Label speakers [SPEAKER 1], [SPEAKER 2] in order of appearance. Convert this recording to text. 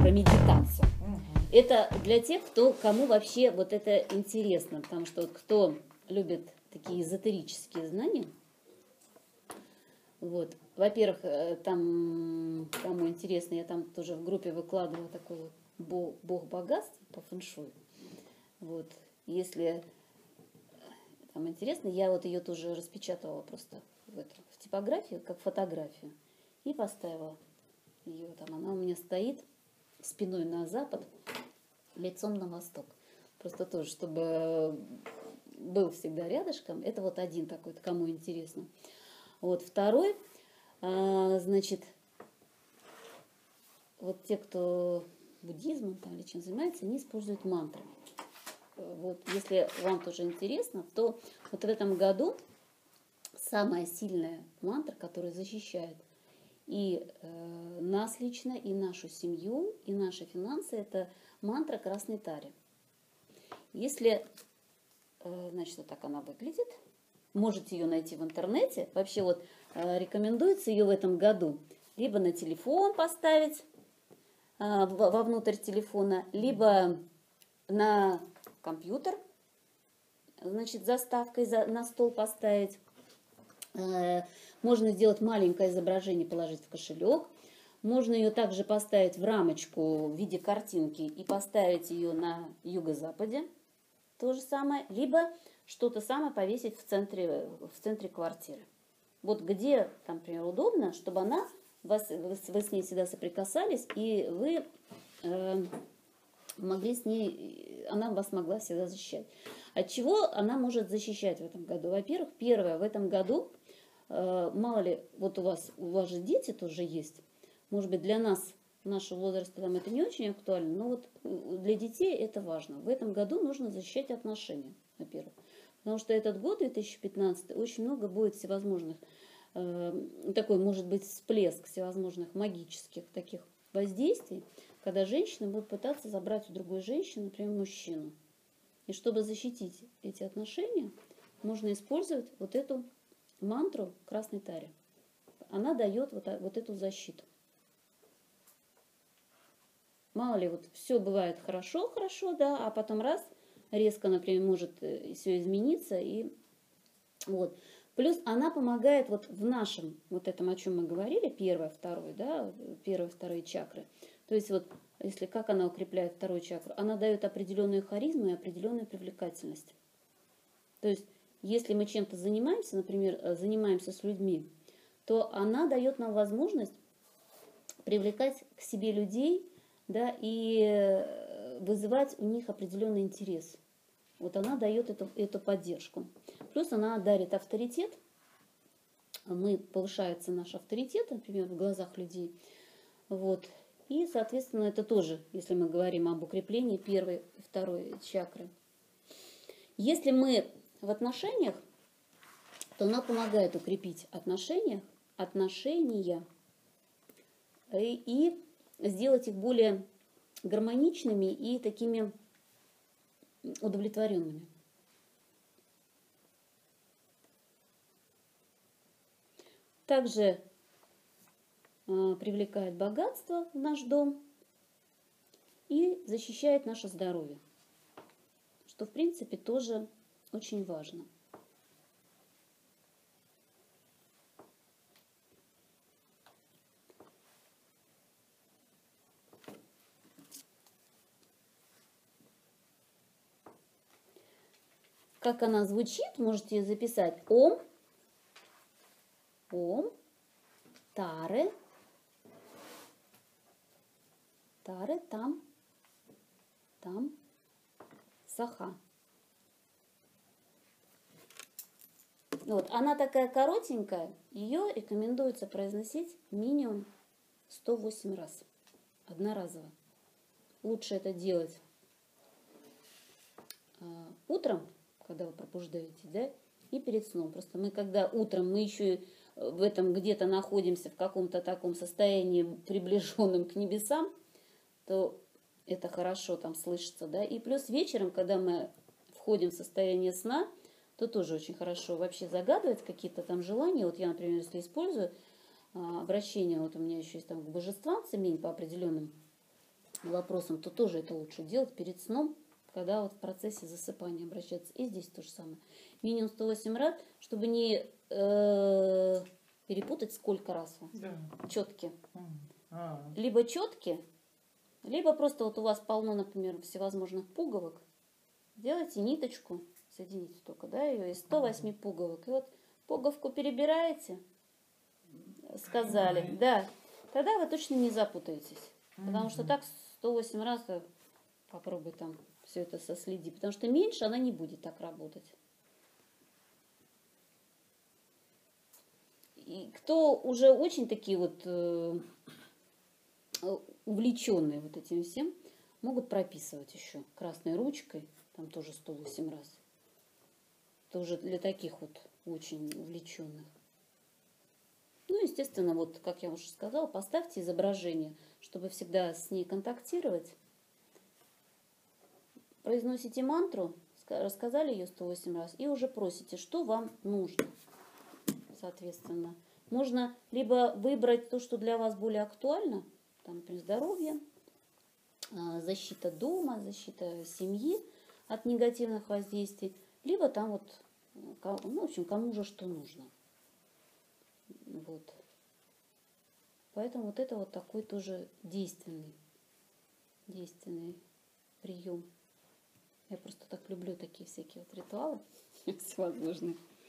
[SPEAKER 1] про медитацию. Это для тех, кому вообще вот это интересно, потому что вот кто любит такие эзотерические знания, вот, во-первых, там, кому интересно, я там тоже в группе выкладывала такой вот бог богатства по фэншую. Вот, если там интересно, я вот ее тоже распечатала просто в типографию, как фотографию, и поставила ее там. Она у меня стоит спиной на запад, лицом на восток. Просто тоже, чтобы был всегда рядышком. Это вот один такой, кому интересно. Вот второй, значит, вот те, кто буддизмом там или чем занимается, они используют мантры. Вот если вам тоже интересно, то вот в этом году самая сильная мантра, которая защищает и нас лично, и нашу семью, и наши финансы, это мантра Красной Таре. Если, значит, вот так она выглядит, можете ее найти в интернете. Вообще вот рекомендуется ее в этом году либо на телефон поставить, вовнутрь телефона, либо на компьютер, значит, заставкой на стол поставить. Можно сделать маленькое изображение, положить в кошелек. Можно ее также поставить в рамочку в виде картинки и поставить ее на юго-западе. То же самое. Либо что-то самое повесить в центре квартиры. Вот где, там, например, удобно, чтобы вы с ней всегда соприкасались, и вы могли с ней, она вас могла всегда защищать. От чего она может защищать в этом году? Во-первых, первое, в этом году, мало ли, вот у вас же дети тоже есть, может быть, для нас, нашего возраста, там это не очень актуально, но вот для детей это важно. В этом году нужно защищать отношения, во-первых. Потому что этот год, 2015, очень много будет всевозможных, такой, может быть, всплеск всевозможных магических таких воздействий, когда женщины будут пытаться забрать у другой женщины, например, мужчину. И чтобы защитить эти отношения, можно использовать вот эту мантру Красной Таре. Она дает вот эту защиту. Мало ли, вот все бывает хорошо, да, а потом раз, резко, например, может все измениться. И вот. Плюс она помогает вот в нашем, вот этом, о чем мы говорили, первое, вторые чакры. То есть вот, если как она укрепляет вторую чакру, она дает определенную харизму и определенную привлекательность. То есть, если мы чем-то занимаемся, например, занимаемся с людьми, то она дает нам возможность привлекать к себе людей, да, и вызывать у них определенный интерес. Вот она дает эту поддержку. Плюс она дарит авторитет. Повышается наш авторитет, например, в глазах людей. Вот. И, соответственно, это тоже, если мы говорим об укреплении первой и второй чакры. Если мы в отношениях, то она помогает укрепить отношения и сделать их более гармоничными и такими удовлетворенными. Также привлекает богатство в наш дом и защищает наше здоровье, что, в принципе, тоже очень важно. Как она звучит, можете ее записать. Ом, Таре, там, Саха. Вот, она такая коротенькая, ее рекомендуется произносить минимум 108 раз, одноразово. Лучше это делать утром, когда вы пробуждаетесь, да, и перед сном. Просто когда утром мы еще в этом где-то находимся в каком-то таком состоянии, приближенном к небесам, то это хорошо там слышится, да. И плюс вечером, когда мы входим в состояние сна, то тоже очень хорошо вообще загадывать какие-то там желания. Вот я, например, если использую обращение, вот у меня еще есть там к божествам цемень по определенным вопросам, то тоже это лучше делать перед сном, когда вот в процессе засыпания обращаться. И здесь то же самое. Минимум 108 раз, чтобы не перепутать сколько раз.
[SPEAKER 2] Да.
[SPEAKER 1] Четкие.
[SPEAKER 2] А.
[SPEAKER 1] Либо четкие, либо просто вот у вас полно, например, всевозможных пуговок. Делайте ниточку, соедините только, да, ее из 108 пуговок. И вот пуговку перебираете, сказали, да, тогда вы точно не запутаетесь. Потому что так 108 раз попробуй там все это соследи. Потому что меньше она не будет так работать. И кто уже очень такие вот увлеченные вот этим всем, могут прописывать еще красной ручкой, там тоже 108 раз. Тоже для таких вот очень увлеченных. Ну, естественно, вот, как я уже сказала, поставьте изображение, чтобы всегда с ней контактировать. Произносите мантру, рассказали ее 108 раз, и уже просите, что вам нужно, соответственно. Можно либо выбрать то, что для вас более актуально, там, например, здоровье, защита дома, защита семьи от негативных воздействий, либо там вот, ну, в общем, кому же что нужно. Вот. Поэтому вот это вот такой тоже действенный прием. Я просто так люблю такие всякие вот ритуалы всевозможные.